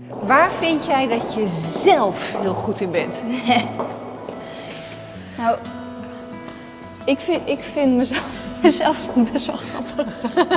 Waar vind jij dat je zelf heel goed in bent? Nou, ik vind mezelf best wel grappig.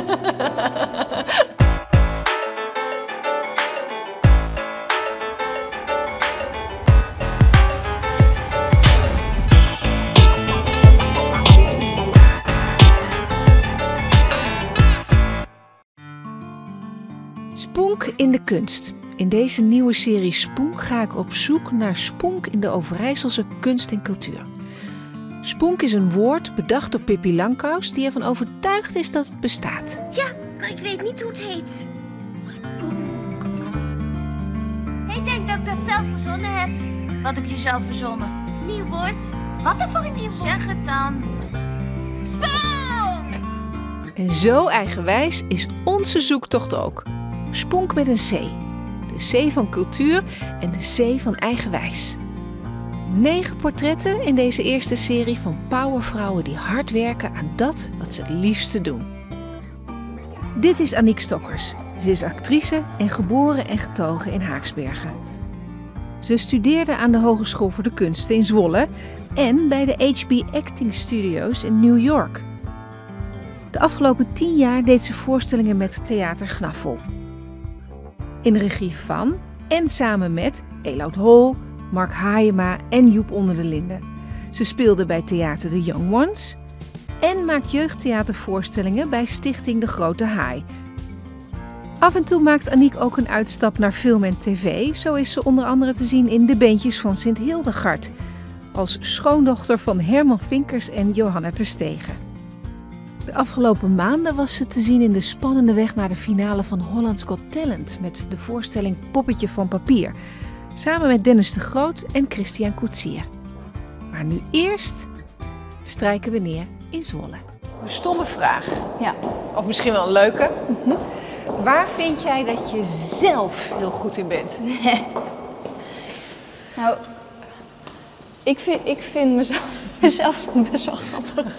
Spoenk in de kunst. In deze nieuwe serie Spoenk ga ik op zoek naar spoenk in de Overijsselse kunst en cultuur. Spoenk is een woord bedacht door Pippi Langkous die ervan overtuigd is dat het bestaat. Ja, maar ik weet niet hoe het heet. Ik denk dat ik dat zelf verzonnen heb. Wat heb je zelf verzonnen? Nieuw woord. Wat dan voor een nieuw woord? Zeg het dan. Spook! En zo eigenwijs is onze zoektocht ook. Spoenk met een C. De C van cultuur en de C van eigenwijs. 9 portretten in deze eerste serie van powervrouwen die hard werken aan dat wat ze het liefste doen. Dit is Aniek Stokkers. Ze is actrice en geboren en getogen in Haaksbergen. Ze studeerde aan de Hogeschool voor de Kunsten in Zwolle en bij de HB Acting Studios in New York. De afgelopen 10 jaar deed ze voorstellingen met Theater Gnaffel. In de regie van en samen met Elout Hol, Mark Hayema en Joep Onder de Linden. Ze speelde bij Theater The Young Ones en maakt jeugdtheatervoorstellingen bij Stichting De Grote Haai. Af en toe maakt Aniek ook een uitstap naar film en tv. Zo is ze onder andere te zien in De Beentjes van Sint Hildegard, als schoondochter van Herman Vinkers en Johanna Terstegen. De afgelopen maanden was ze te zien in de spannende weg naar de finale van Holland's Got Talent met de voorstelling Poppetje van Papier, samen met Dennis de Groot en Christian Koetsier. Maar nu eerst strijken we neer in Zwolle. Een stomme vraag. Ja. Of misschien wel een leuke. Waar vind jij dat je zelf heel goed in bent? Nou, ik vind mezelf best wel grappig.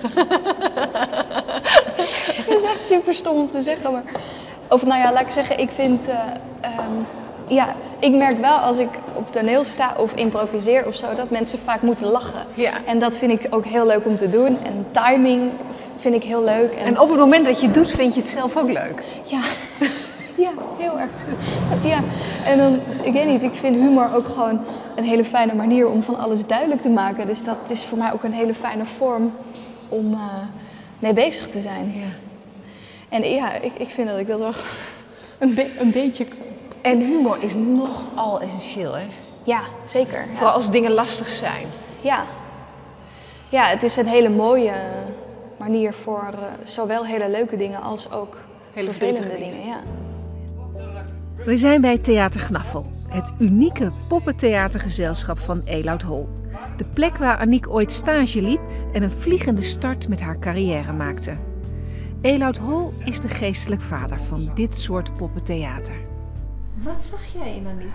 Het is echt super stom om te zeggen, maar... Of nou ja, laat ik zeggen, ik vind... ja, ik merk wel als ik op toneel sta of improviseer of zo, dat mensen vaak moeten lachen. Ja. En dat vind ik ook heel leuk om te doen. En timing vind ik heel leuk. En op het moment dat je het doet, vind je het zelf ook leuk? Ja, ja, heel erg. Ja, en dan, ik weet niet, ik vind humor ook gewoon een hele fijne manier om van alles duidelijk te maken. Dus dat is voor mij ook een hele fijne vorm om mee bezig te zijn. Ja. En ja, ik vind dat ik dat wel een beetje kan. En humor is nogal essentieel, hè? Ja, zeker. Ja. Vooral als dingen lastig zijn. Ja. Ja, het is een hele mooie manier voor zowel hele leuke dingen als ook Hele vervelende verdrietige dingen. Ja. We zijn bij Theater Gnaffel, het unieke poppentheatergezelschap van Elout Hol. De plek waar Aniek ooit stage liep en een vliegende start met haar carrière maakte. Elout Hol is de geestelijk vader van dit soort poppentheater. Wat zag jij in Aniek?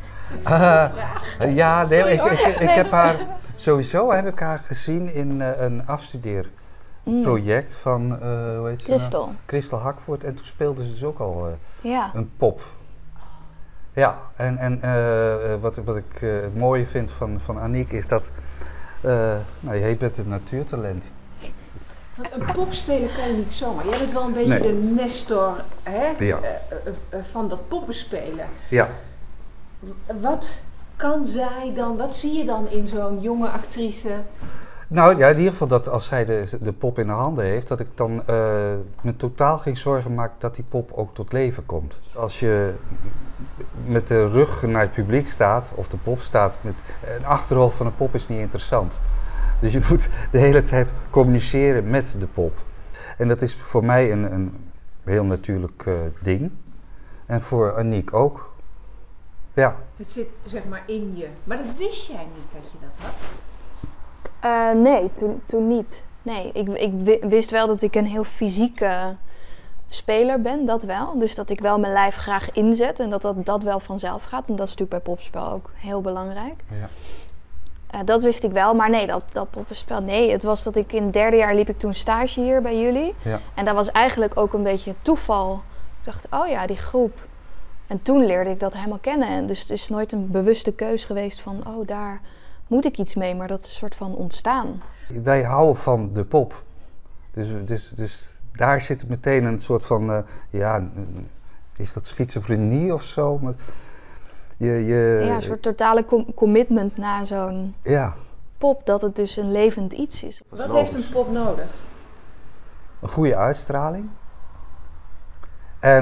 Ja, nee, ik heb haar sowieso heb ik haar gezien in een afstudeerproject van hoe heet ze Christel. nou? Christel Hakvoort en toen speelde ze dus ook al Ja. een pop. Ja, en wat ik het mooie vind van Aniek is dat nou, je bent een natuurtalent. Een pop spelen kan je niet zomaar. Jij bent wel een beetje de Nestor, hè? Ja. Van dat poppenspelen. Ja. Wat kan zij dan, wat zie je dan in zo'n jonge actrice? Nou ja, in ieder geval dat als zij de pop in de handen heeft, dat ik dan me totaal geen zorgen maak dat die pop ook tot leven komt. Als je met de rug naar het publiek staat, of de pop staat, met een achterhoofd van een pop is niet interessant. Dus je moet de hele tijd communiceren met de pop. En dat is voor mij een heel natuurlijk ding. En voor Aniek ook. Ja. Het zit zeg maar in je. Maar dat wist jij niet dat je dat had? Nee, toen niet. Nee, ik wist wel dat ik een heel fysieke speler ben, dat wel. Dus dat ik wel mijn lijf graag inzet en dat wel vanzelf gaat. En dat is natuurlijk bij popspel ook heel belangrijk. Ja. Dat wist ik wel, maar nee, dat poppenspel, nee. Het was dat ik in het 3e jaar liep ik toen stage hier bij jullie. Ja. En dat was eigenlijk ook een beetje toeval. Ik dacht, oh ja, die groep. En toen leerde ik dat helemaal kennen. En dus het is nooit een bewuste keus geweest van, oh, daar moet ik iets mee. Maar dat is een soort van ontstaan. Wij houden van de pop. Dus daar zit meteen een soort van, is dat schizofrenie of zo? Maar Ja, een soort totale commitment naar zo'n pop, dat het dus een levend iets is. Wat heeft een pop nodig? Een goede uitstraling. En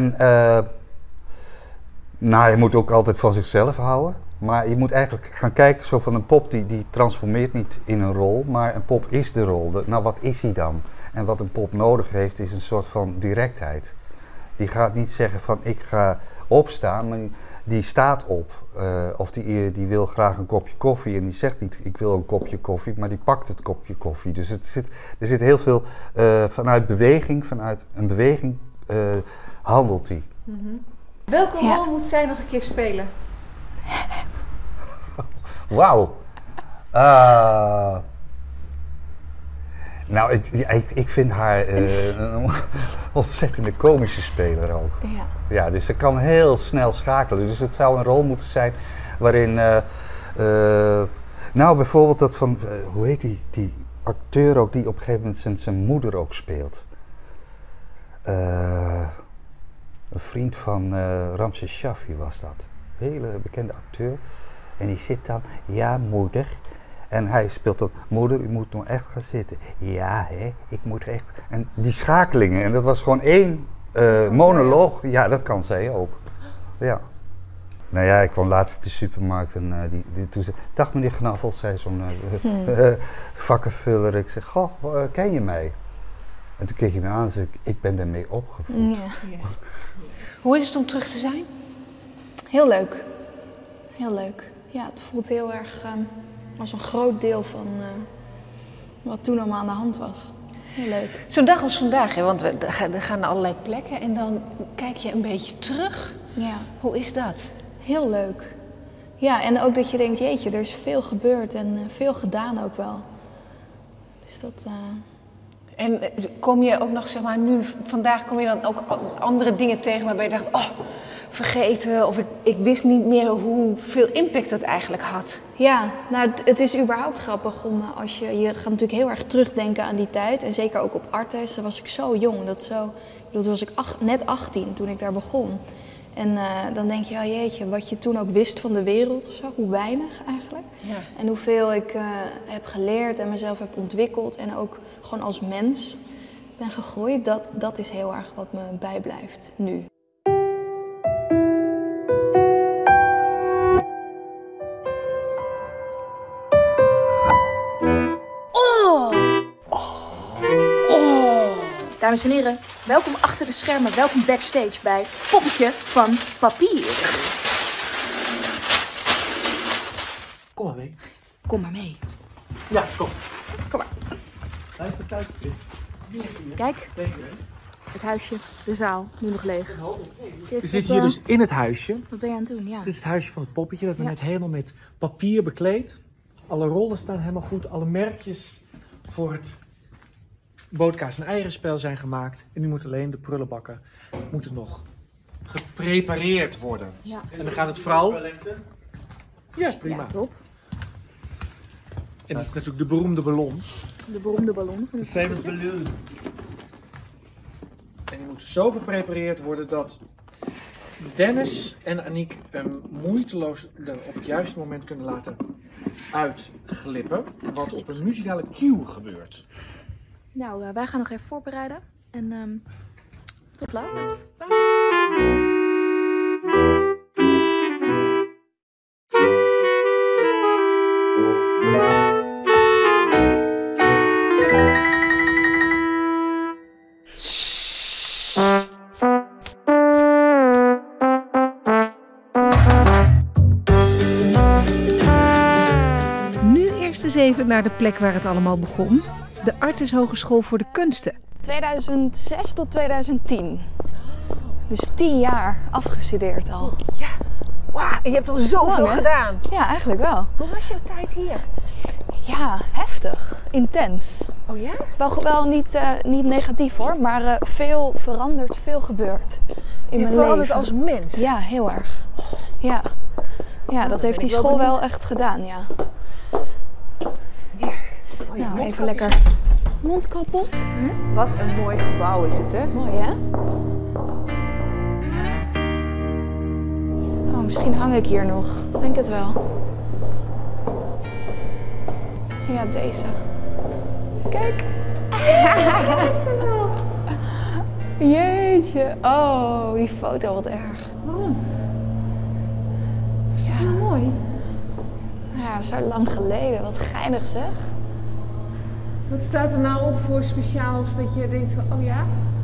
je moet ook altijd van zichzelf houden. Maar je moet eigenlijk gaan kijken, zo van een pop die transformeert niet in een rol, maar een pop is de rol. Nou, wat is die dan? En wat een pop nodig heeft, is een soort van directheid. Die gaat niet zeggen van ik ga opstaan, maar die staat op. Of die wil graag een kopje koffie en die zegt niet ik wil een kopje koffie, maar die pakt het kopje koffie. Dus er zit heel veel vanuit een beweging handelt die. Mm-hmm. Welke rol moet zij nog een keer spelen? Wauw. Nou, ik vind haar een ontzettende komische speler ook. Ja, dus ze kan heel snel schakelen. Dus het zou een rol moeten zijn waarin... nou, bijvoorbeeld dat van... hoe heet die acteur ook die op een gegeven moment zijn moeder ook speelt? Een vriend van Ramses Shaffi was dat. Een hele bekende acteur. En die zit dan, ja moeder. En hij speelt ook, moeder, u moet nog echt gaan zitten. Ja, hè, ik moet echt. En die schakelingen, en dat was gewoon één monoloog. Ja, dat kan zij ook. Ja. Nou ja, ik kwam laatst in de supermarkt en toen zei, dag meneer Knaffel, zei zo'n vakkenvuller. Ik zeg, goh, ken je mij? En toen keek hij me aan en zei, ik ben daarmee opgevoed. Ja. Hoe is het om terug te zijn? Heel leuk. Heel leuk. Ja, het voelt heel erg als een groot deel van wat toen allemaal aan de hand was. Heel leuk. Zo'n dag als vandaag, hè, want we gaan naar allerlei plekken en dan kijk je een beetje terug. Ja. Hoe is dat? Heel leuk. Ja, en ook dat je denkt, jeetje, er is veel gebeurd en veel gedaan ook wel. Dus dat... En kom je ook nog, zeg maar, vandaag kom je dan ook andere dingen tegen waarbij je dacht, oh, vergeten, of ik wist niet meer hoeveel impact dat eigenlijk had. Ja, nou het is überhaupt grappig om je gaat natuurlijk heel erg terugdenken aan die tijd. En zeker ook op Artes, daar was ik zo jong. Dat was ik net 18 toen ik daar begon. En dan denk je, ja, jeetje, wat je toen ook wist van de wereld of zo, hoe weinig eigenlijk. Ja. En hoeveel ik heb geleerd en mezelf heb ontwikkeld en ook gewoon als mens ben gegroeid. Dat is heel erg wat me bijblijft nu. Dames en heren, welkom achter de schermen, welkom backstage bij Poppetje van Papier. Kom maar mee. Kom maar mee. Ja, kom. Kom maar. Kijk, het huisje, de zaal, nu nog leeg. We zitten hier dus in het huisje. Wat ben je aan het doen? Ja. Dit is het huisje van het poppetje. We hebben net helemaal met papier bekleed. Alle rollen staan helemaal goed. Alle merkjes voor het boterkaas- en eierenspel zijn gemaakt. En nu moeten alleen de prullenbakken nog geprepareerd worden. Ja. En dan gaat het vooral... Ja, is prima. Ja, top. En dat is natuurlijk de beroemde ballon. De beroemde ballon van de famous balloon. En die moet zo geprepareerd worden dat Dennis en Aniek hem moeiteloos er op het juiste moment kunnen laten uitglippen. Wat op een muzikale cue gebeurt. Nou, wij gaan nog even voorbereiden. En tot later. Nu eerst eens even naar de plek waar het allemaal begon. De Artes Hogeschool voor de Kunsten. 2006 tot 2010. Dus 10 jaar afgestudeerd al. Ja, wauw, je hebt al zoveel gedaan. Ja, eigenlijk wel. Hoe was jouw tijd hier? Ja, heftig. Intens. Oh ja? Wel niet negatief hoor, maar veel veranderd, veel gebeurd in mijn verandert leven. als mens? Ja, heel erg. Ja, dat heeft die school wel echt gedaan, ja. Oh, Nou, even lekker mondkap op. Wat een mooi gebouw is het, hè? Mooi hè? Oh, misschien hang ik hier nog. Denk het wel. Ja, deze. Kijk. Jeetje. Oh, die foto, wat erg. Waarom? Ja, Mooi. ja, zo lang geleden. Wat geinig zeg. Wat staat er nou op voor speciaals dat je denkt van, oh ja?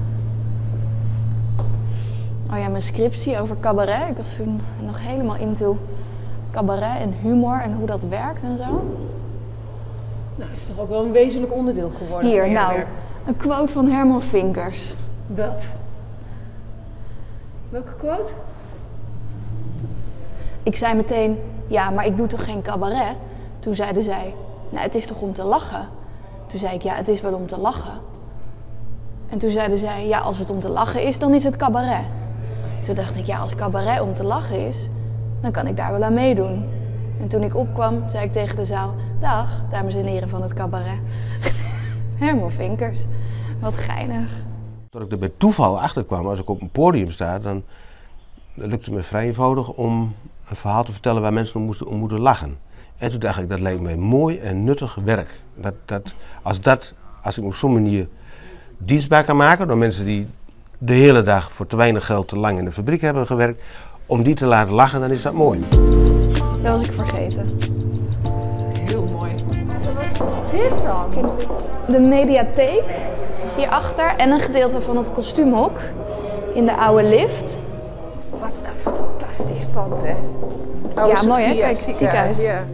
Oh ja, mijn scriptie over cabaret. Ik was toen nog helemaal into cabaret en humor en hoe dat werkt en zo. Nou, is toch ook wel een wezenlijk onderdeel geworden Hier, van jouw nou, werk. een quote van Herman Vinkers. Wat? Welke quote? Ik zei meteen, ja, maar ik doe toch geen cabaret? Toen zeiden zij, nou, het is toch om te lachen? Toen zei ik, ja, het is wel om te lachen. En toen zeiden zij, ja, als het om te lachen is, dan is het cabaret. Toen dacht ik, ja, als cabaret om te lachen is, dan kan ik daar wel aan meedoen. En toen ik opkwam, zei ik tegen de zaal, dag, dames en heren van het cabaret. Herman Vinkers, wat geinig. Toen ik er bij toeval achter kwam, als ik op een podium sta, dan lukte het me vrij eenvoudig om een verhaal te vertellen waar mensen om moeten lachen. En toen dacht ik, dat lijkt mij mooi en nuttig werk. Als ik op zo'n manier dienstbaar kan maken door mensen die de hele dag voor te weinig geld te lang in de fabriek hebben gewerkt, om die te laten lachen, dan is dat mooi. Dat was ik vergeten. Heel mooi. Wat was dit dan? De mediatheek hierachter en een gedeelte van het kostuumhok in de oude lift. Wat een fantastisch pand, hè? Ja, mooi hè? Kijk, het ziekenhuis. Ja.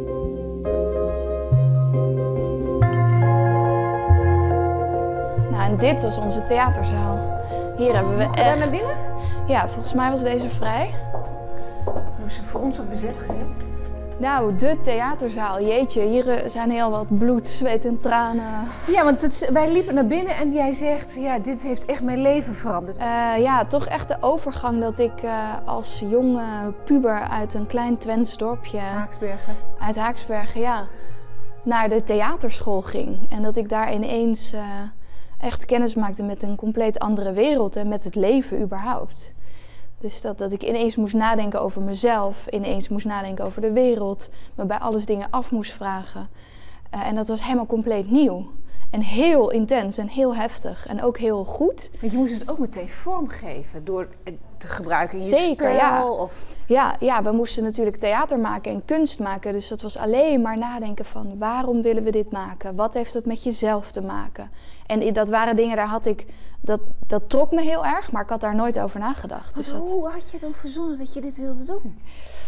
Nou, en dit was onze theaterzaal. Hier hebben we Mogen we daar echt... naar binnen? Ja, volgens mij was deze vrij. Hebben ze voor ons op bezet gezet? Nou, de theaterzaal. Jeetje, hier zijn heel wat bloed, zweet en tranen. Ja, want wij liepen naar binnen en jij zegt, ja, dit heeft echt mijn leven veranderd. Ja, toch echt de overgang dat ik als jonge puber uit een klein Twents dorpje... Haaksbergen. Uit Haaksbergen, ja. Naar de theaterschool ging. En dat ik daar ineens echt kennis maakte met een compleet andere wereld en met het leven überhaupt. Dus dat ik ineens moest nadenken over mezelf, ineens moest nadenken over de wereld, me bij alles dingen af moest vragen. En dat was helemaal compleet nieuw. En heel intens en heel heftig en ook heel goed. Want je moest het ook meteen vormgeven door het te gebruiken in je Zeker, spel? ja. Of... Ja, we moesten natuurlijk theater maken en kunst maken. Dus dat was alleen maar nadenken van waarom willen we dit maken? Wat heeft het met jezelf te maken? En dat waren dingen, daar had ik, dat trok me heel erg, maar ik had daar nooit over nagedacht. Dus hoe had je dan verzonnen dat je dit wilde doen?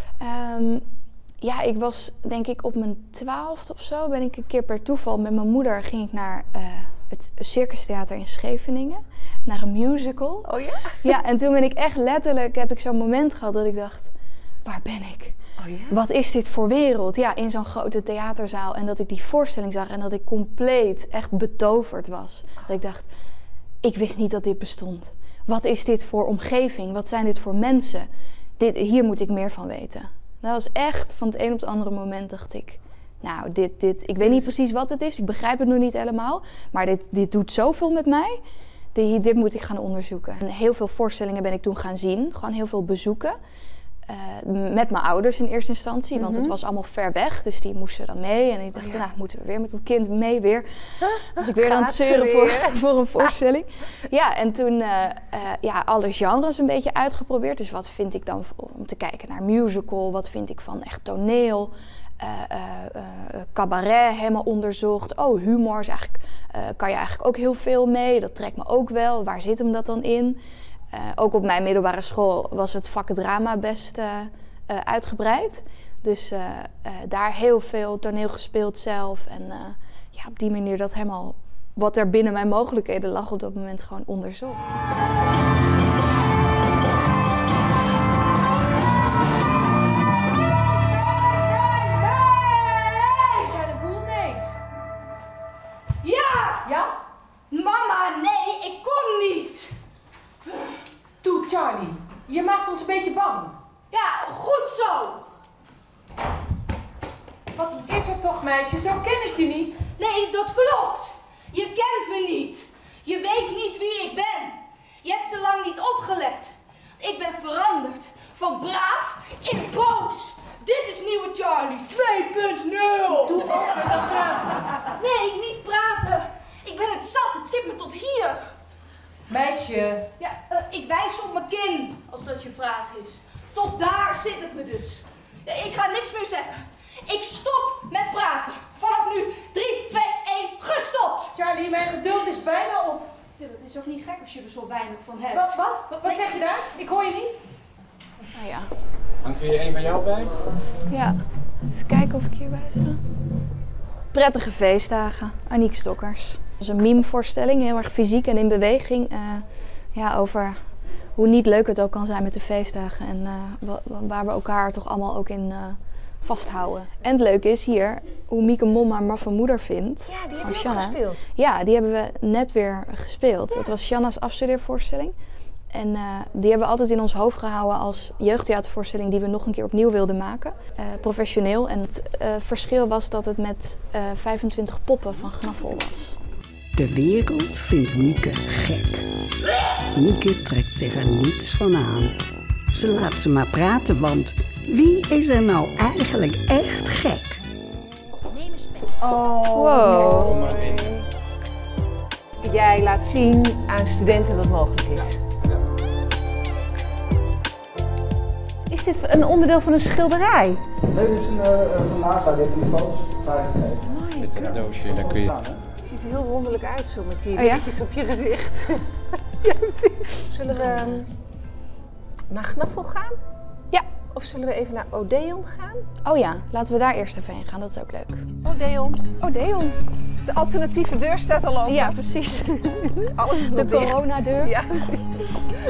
Ja, ik was denk ik op mijn 12e of zo, ben ik een keer per toeval met mijn moeder ging ik naar het Circustheater in Scheveningen, naar een musical. Oh ja? Ja, en toen ben ik echt letterlijk, heb ik zo'n moment gehad dat ik dacht, waar ben ik? Oh ja? Wat is dit voor wereld? Ja, in zo'n grote theaterzaal en dat ik die voorstelling zag en dat ik compleet echt betoverd was. Dat ik dacht, ik wist niet dat dit bestond. Wat is dit voor omgeving? Wat zijn dit voor mensen? Hier moet ik meer van weten. Dat was echt, van het een op het andere moment dacht ik, nou, ik weet niet precies wat het is, ik begrijp het nog niet helemaal, maar dit doet zoveel met mij, dit moet ik gaan onderzoeken. En heel veel voorstellingen ben ik toen gaan zien, gewoon heel veel bezoeken, met mijn ouders in eerste instantie, want het was allemaal ver weg, dus die moesten dan mee. En ik dacht, nou, moeten we weer met dat kind mee weer. Was ik weer aan het zeuren voor een voorstelling. Ja, en toen alle genres een beetje uitgeprobeerd. Dus wat vind ik dan om te kijken naar musical, wat vind ik van echt toneel, cabaret helemaal onderzocht. Oh, humor is eigenlijk, kan je eigenlijk ook heel veel mee, dat trekt me ook wel. Waar zit hem dat dan in? Ook op mijn middelbare school was het vak drama best uitgebreid. Dus daar heel veel toneel gespeeld zelf. En op die manier dat helemaal wat er binnen mijn mogelijkheden lag op dat moment gewoon onderzocht. man. Ja, goed zo. Wat is er toch, meisje? Zo ken ik je niet. Nee, dat klopt. Je kent me niet. Je weet niet wie ik ben. Je hebt te lang niet opgelet. Ik ben veranderd. Van braaf in boos. Dit is nieuwe Charlie 2.0. Doe op met dat praten. Nee, niet praten. Ik ben het zat. Het zit me tot hier. Meisje. Ja, ik wijs op mijn kin, als dat je vraag is. Tot daar zit het me dus. Ja, ik ga niks meer zeggen. Ik stop met praten. Vanaf nu 3, 2, 1, gestopt. Charlie, mijn geduld is bijna op. Ja, dat is ook niet gek als je er zo weinig van hebt. Wat zeg je daar? Ik hoor je niet. Nou ja. Hangt er een van jou bij? Ja. Even kijken of ik hierbij sta. Prettige feestdagen. Aniek Stokkers. Dat is een meme-voorstelling, heel erg fysiek en in beweging. Ja, over hoe niet leuk het ook kan zijn met de feestdagen. En waar we elkaar toch allemaal ook in vasthouden. En het leuke is hier hoe Mieke Mom haar maffe moeder vindt. Ja, die van heb je ook Shanna. gespeeld. Ja, die hebben we net weer gespeeld. Dat was Shanna's afstudeervoorstelling. En die hebben we altijd in ons hoofd gehouden als jeugdtheatervoorstelling die we nog een keer opnieuw wilden maken. Professioneel. En het verschil was dat het met 25 poppen van Gnaffel was. De wereld vindt Mieke gek. Mieke trekt zich er niets van aan. Ze laat ze maar praten, want wie is er nou eigenlijk echt gek? Oh, wow. Jij laat zien aan studenten wat mogelijk is. Is dit een onderdeel van een schilderij? Nee, dit is een van NASA, die heeft die foto's vrijgegeven. Met dat doosje, daar kun je... Je ziet er heel wonderlijk uit zo met die Oh ja? lichtjes op je gezicht. Ja, precies. Zullen we naar Gnaffel gaan? Ja. Of zullen we even naar Odeon gaan? Oh ja, laten we daar eerst even heen gaan. Dat is ook leuk. Odeon. Odeon. De alternatieve deur staat al open. Ja, precies. Alles is De nog dicht. coronadeur. Ja, precies.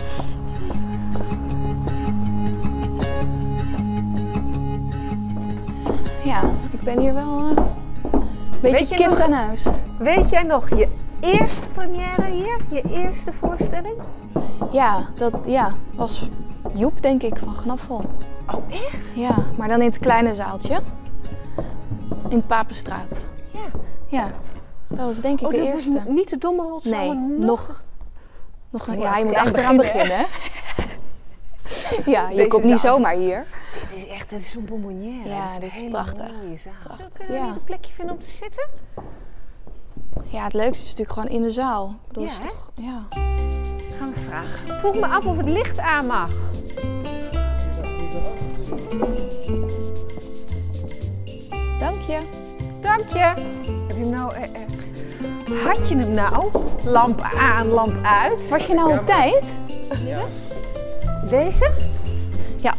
Ja, ik ben hier wel een beetje Weet je kind nog- aan huis. Weet jij nog je eerste première hier? Je eerste voorstelling? Ja, dat was Joep, denk ik, van Gnaffel. Oh, echt? Ja, maar dan in het kleine zaaltje. In de Papenstraat. Ja. Ja, dat was denk ik de dat eerste. was niet de domme Holtzaal, Nee, maar nog een, Oh, ja, je moet klein achteraan beginnen, beginnen. Hè? Ja, je Deze komt niet zaal. zomaar hier. Dit is zo'n bonbonnière. Ja, dit is een prachtig. hele mooie zaal. Prachtig, Kunnen we ja. niet een plekje vinden om te zitten? Ja, het leukste is natuurlijk gewoon in de zaal. Ik bedoel, Ja, is hè? toch, ja. Gaan we vragen. Ik vroeg me af of het licht aan mag. Dank je. Dank je. Heb je hem nou... had je hem nou? Lamp aan, lamp uit. Was je nou op tijd? Ja. Deze? Ja.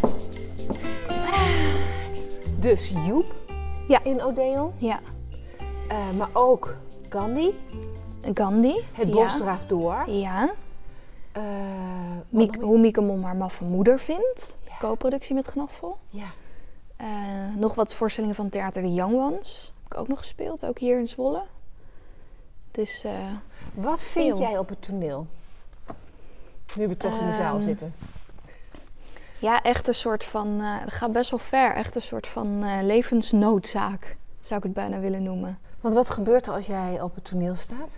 Dus Joep Ja. in Odeon. Ja. Maar ook Gandhi. Gandhi. Het ja. bos draaft door. Ja. Wat Hoe Mieke Mom haar maffe moeder vindt. Co-productie met Gnaffel. Ja. Nog wat voorstellingen van Theater de Young Ones. Heb ik ook nog gespeeld, ook hier in Zwolle. Dus, Wat vind veel. jij op het toneel? Nu we toch in de zaal zitten. Ja, echt een soort van, het gaat best wel ver. Echt een soort van levensnoodzaak, zou ik het bijna willen noemen. Want wat gebeurt er als jij op het toneel staat?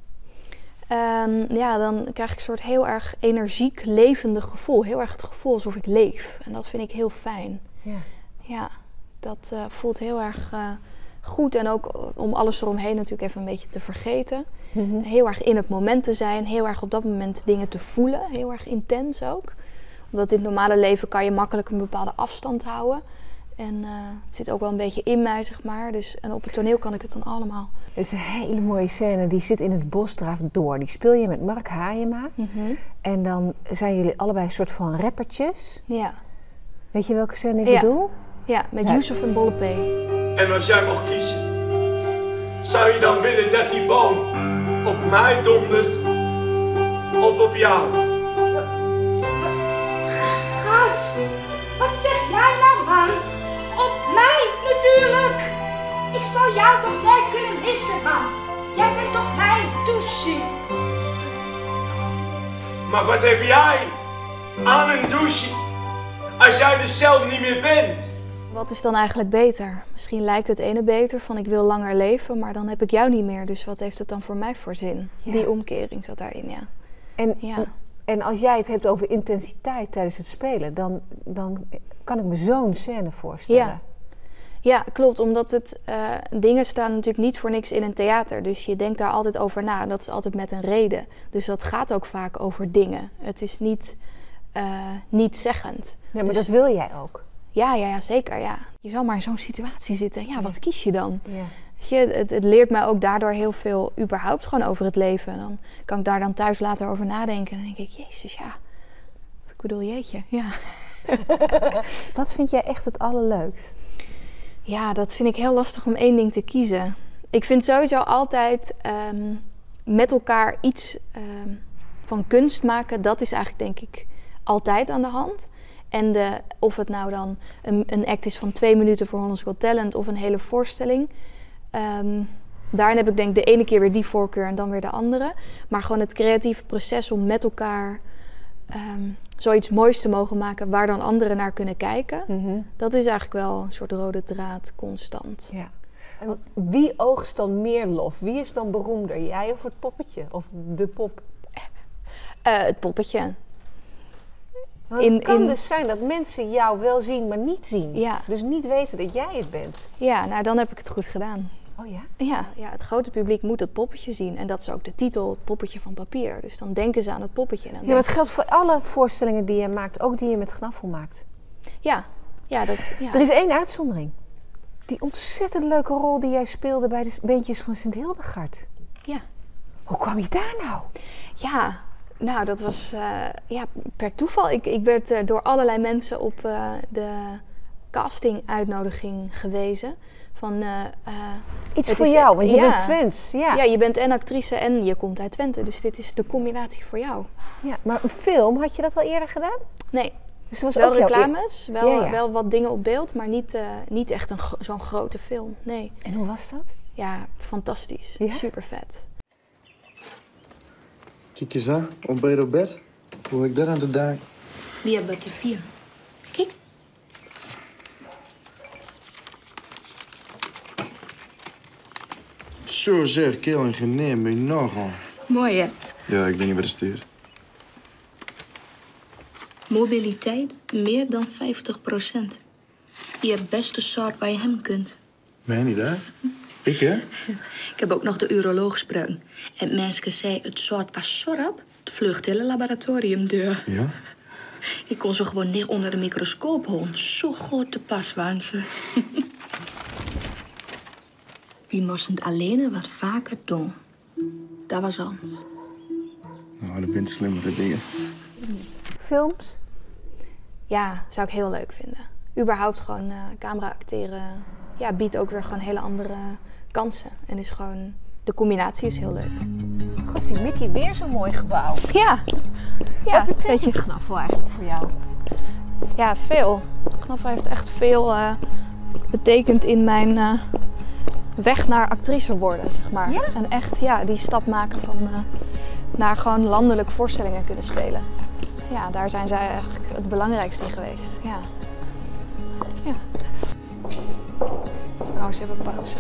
Ja, dan krijg ik een soort heel erg energiek, levendig gevoel. Heel erg het gevoel alsof ik leef. En dat vind ik heel fijn. Ja. Ja, dat voelt heel erg goed. En ook om alles eromheen natuurlijk even een beetje te vergeten. Mhm. Heel erg in het moment te zijn. Heel erg op dat moment dingen te voelen. Heel erg intens ook. Omdat in het normale leven kan je makkelijk een bepaalde afstand houden. En het zit ook wel een beetje in mij, zeg maar. Dus, en op het toneel kan ik het dan allemaal. Het is een hele mooie scène. Die zit in het bos draaft door. Die speel je met Mark Haaiema. En dan zijn jullie allebei een soort van rappertjes. Ja. Weet je welke scène ik Ja. bedoel? Ja, met Yusuf en Bolle P. En als jij mocht kiezen, zou je dan willen dat die boom op mij dondert of op jou? Gas, wat zeg jij nou, man? Op mij natuurlijk. Ik zou jou toch nooit kunnen missen, man. Jij bent toch mijn douche. Maar wat heb jij aan een douche als jij er zelf niet meer bent? Wat is dan eigenlijk beter? Misschien lijkt het ene beter van ik wil langer leven, maar dan heb ik jou niet meer. Dus wat heeft het dan voor mij voor zin? Ja. Die omkering zat daarin, ja. En als jij het hebt over intensiteit tijdens het spelen, dan kan ik me zo'n scène voorstellen. Ja, klopt. Omdat het dingen staan natuurlijk niet voor niks in een theater. Dus je denkt daar altijd over na. Dat is altijd met een reden. Dus dat gaat ook vaak over dingen. Het is niet zeggend. Ja, maar dus, dat wil jij ook. Ja, zeker. Ja. Je zal maar in zo'n situatie zitten. Ja, wat kies je dan? Ja. Het leert mij ook daardoor heel veel überhaupt gewoon over het leven. Dan kan ik daar dan thuis later over nadenken. En dan denk ik, jezus, ja. Ik bedoel, jeetje, ja. Wat vind jij echt het allerleukst? Ja, dat vind ik heel lastig om één ding te kiezen. Ik vind sowieso altijd met elkaar iets van kunst maken. Dat is eigenlijk denk ik altijd aan de hand. En of het nou dan een act is van 2 minuten voor Holland's Got Talent of een hele voorstelling. Daarin heb ik denk ik de ene keer weer die voorkeur en dan weer de andere. Maar gewoon het creatieve proces om met elkaar zoiets moois te mogen maken waar dan anderen naar kunnen kijken. Dat is eigenlijk wel een soort rode draad constant. Ja. En wie oogst dan meer lof? Wie is dan beroemder? Jij of het poppetje? Of de pop? Het poppetje. Het kan dus zijn dat mensen jou wel zien, maar niet zien. Ja. Dus niet weten dat jij het bent. Ja, nou dan heb ik het goed gedaan. Oh ja? Ja, het grote publiek moet het poppetje zien. En dat is ook de titel, het poppetje van papier. Dus dan denken ze aan het poppetje. En dan maar het geldt voor alle voorstellingen die je maakt, ook die je met Gnaffel maakt. Ja. Er is 1 uitzondering. Die ontzettend leuke rol die jij speelde bij de Beentjes van Sint Hildegard. Ja. Hoe kwam je daar nou? Ja, nou dat was per toeval. Ik werd door allerlei mensen op de casting-uitnodiging gewezen. Van, iets voor jou, want je bent Twents. Ja, je bent en actrice en je komt uit Twente. Dus dit is de combinatie voor jou. Ja, maar een film, had je dat al eerder gedaan? Nee. Dus was wel ook reclames, wel wat dingen op beeld, maar niet echt zo'n grote film. Nee. En hoe was dat? Ja, fantastisch. Ja? Super vet. Kijk eens aan, ontbijt op bed. Hoe heb ik dat aan de dag? Wie hebben er 4? Kijk. Zo zeg, keel en geneem, me nogal. Mooi hè? Ja, ik ben niet bij de stuur. Mobiliteit meer dan 50%. Je hebt best een soort waar je hem kunt. Meen niet, hè? Ik, hè? Ik heb ook nog de uroloog gesproken. En mensen zei het soort was zo rap, het vlucht hele laboratorium deur. Ja? Ik kon ze gewoon neer onder de microscoop holen. Zo goed te pas waren ze. Wie moest het alleen wat vaker doen. Dat was anders. Nou, dat bent slimmere dingen. Films? Ja, zou ik heel leuk vinden. Überhaupt gewoon camera acteren. Ja, biedt ook weer gewoon hele andere kansen. En is gewoon, de combinatie is heel leuk. Gossie, Mickey, weer zo'n mooi gebouw. Ja. Wat betekent Gnaffel eigenlijk voor jou? Ja, veel. Gnaffel heeft echt veel betekend in mijn weg naar actrice worden, zeg maar. Ja? En echt, die stap maken van naar gewoon landelijk voorstellingen kunnen spelen. Ja, daar zijn zij eigenlijk het belangrijkste in geweest. Ja. Nou, eens even pauze.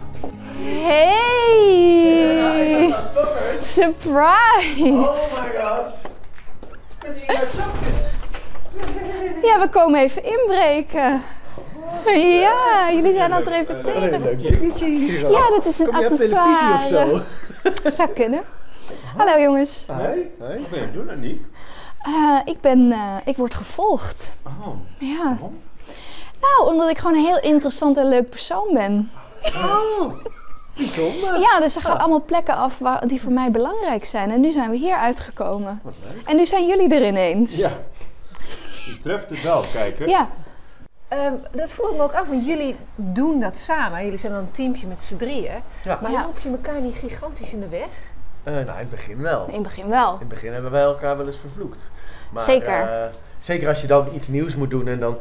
Hey! Ja, is dat stoppers? Surprise! Oh my god! Met die zakjes. Ja, we komen even inbreken. Ja, jullie zijn aan het repeteren. Leuk dingetje hier. Ja, dat is een Kom je op accessoire. televisie of zo? Zou kunnen. Hallo jongens. Hoi. Wat ben je aan het doen, Aniek? Ik word gevolgd. Oh. Ja. Waarom? Nou, omdat ik gewoon een heel interessant en leuk persoon ben. Oh, bijzonder. Ja, dus er gaan allemaal plekken af die voor mij belangrijk zijn. En nu zijn we hier uitgekomen. Wat leuk. En nu zijn jullie er ineens. Ja, je treft het wel, kijker. Ja. Dat vroeg ik me ook af, want jullie doen dat samen. Jullie zijn dan een teampje met z'n drieën. Ja. Maar loop je elkaar niet gigantisch in de weg? Nou, in het begin wel. In het begin wel. In het begin hebben wij elkaar wel eens vervloekt. Maar, Zeker. Zeker als je dan iets nieuws moet doen en dan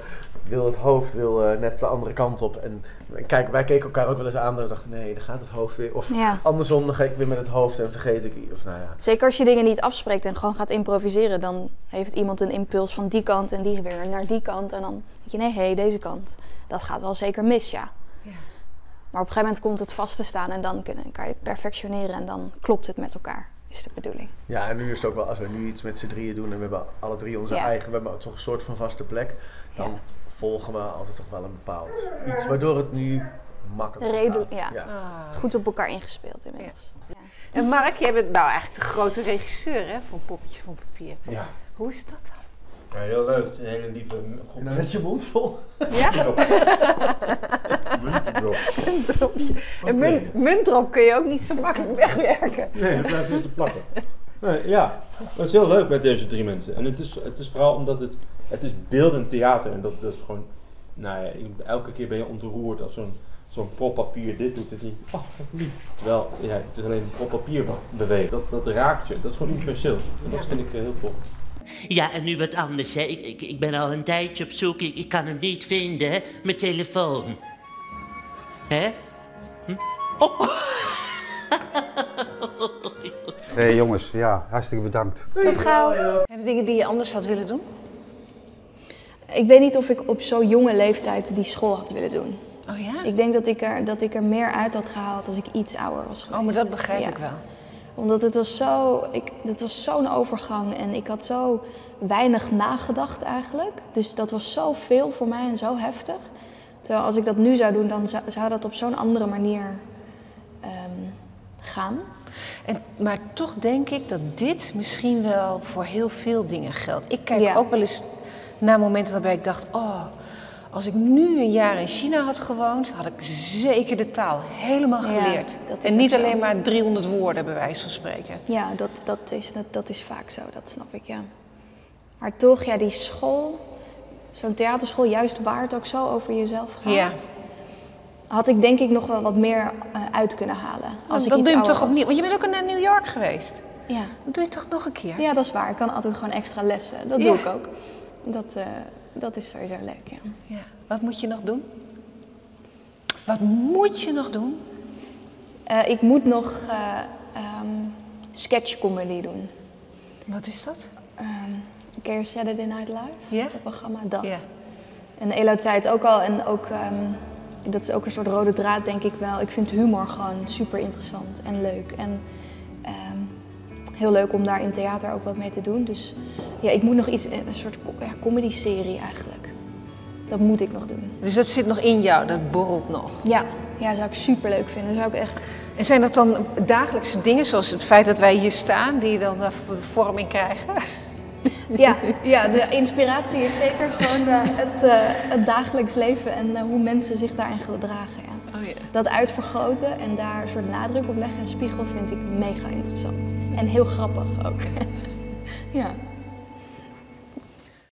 wil het hoofd net de andere kant op. En kijk, wij keken elkaar ook wel eens aan en dachten, nee, dan gaat het hoofd weer. Of andersom, dan ga ik weer met het hoofd en vergeet ik. Of, nou ja. Zeker als je dingen niet afspreekt en gewoon gaat improviseren, dan heeft iemand een impuls van die kant en die weer naar die kant. En dan denk je, nee, deze kant. Dat gaat wel zeker mis, ja. Maar op een gegeven moment komt het vast te staan en dan kan je het perfectioneren en dan klopt het met elkaar, is de bedoeling. Ja, en nu is het ook wel, als we nu iets met z'n drieën doen en we hebben alle drie onze eigen, we hebben toch een soort van vaste plek, dan volgen we altijd toch wel een bepaald iets, waardoor het nu makkelijker gaat. Goed op elkaar ingespeeld inmiddels. Ja. En Mark, jij bent nou eigenlijk de grote regisseur hè, van Poppetje van Papier. Ja. Hoe is dat dan? Ja, heel leuk. Het is een hele lieve groep. En dan is je mond vol. Ja? Muntdrop. Een muntdrop kun je ook niet zo makkelijk wegwerken. Nee, dat blijft niet te plakken. Nee, ja, het is heel leuk met deze 3 mensen. En het is vooral omdat het is beeldend theater. En dat is gewoon, nou ja, elke keer ben je ontroerd als zo'n prop papier dit doet het niet. Oh, wat lief. Terwijl, ja, het is alleen een prop papier wat beweegt. Dat raakt je. Dat is gewoon universeel. En dat vind ik heel tof. Ja, en nu wat anders, hè. Ik ben al een tijdje op zoek. Ik kan hem niet vinden, hè. Mijn telefoon. Hè? Oh. Hey jongens, ja, hartstikke bedankt. Tot gauw. Zijn er dingen die je anders had willen doen? Ik weet niet of ik op zo'n jonge leeftijd die school had willen doen. Oh ja? Ik denk dat ik er meer uit had gehaald als ik iets ouder was geweest. Oh, maar dat begrijp ik wel. Omdat het was zo'n overgang en ik had zo weinig nagedacht eigenlijk. Dus dat was zoveel voor mij en zo heftig. Terwijl als ik dat nu zou doen, dan zou dat op zo'n andere manier gaan. Maar toch denk ik dat dit misschien wel voor heel veel dingen geldt. Ik kijk ook wel eens naar momenten waarbij ik dacht, oh, als ik nu een jaar in China had gewoond, had ik zeker de taal helemaal geleerd. En niet alleen maar 300 woorden, bij wijze van spreken. Ja, dat is vaak zo, dat snap ik, ja. Maar toch, ja, die school, zo'n theaterschool, juist waar het ook zo over jezelf gaat, had ik denk ik nog wel wat meer uit kunnen halen. Als dat doe je toch opnieuw, want je bent ook naar New York geweest. Ja. Dat doe je toch nog een keer? Ja, dat is waar. Ik kan altijd gewoon extra lessen. Dat doe ik ook. Dat is sowieso leuk, ja. Wat moet je nog doen? Wat moet je nog doen? Ik moet nog sketchcomedy doen. Wat is dat? Ken je Saturday Night Live? Ja. Dat programma, dat. Ja. En Elout zei het ook al. En ook, dat is ook een soort rode draad, denk ik wel. Ik vind humor gewoon super interessant en leuk. En heel leuk om daar in theater ook wat mee te doen. Dus ja, ik moet nog iets, een soort comedy-serie eigenlijk. Dat moet ik nog doen. Dus dat zit nog in jou, dat borrelt nog? Ja, zou ik super leuk vinden. Zou ik echt... En zijn dat dan dagelijkse dingen, zoals het feit dat wij hier staan, die dan vorm in krijgen? Ja, de inspiratie is zeker gewoon het dagelijks leven en hoe mensen zich daarin gedragen. Ja. Oh, ja. Dat uitvergroten en daar een soort nadruk op leggen en spiegel vind ik mega interessant. En heel grappig ook. Ja.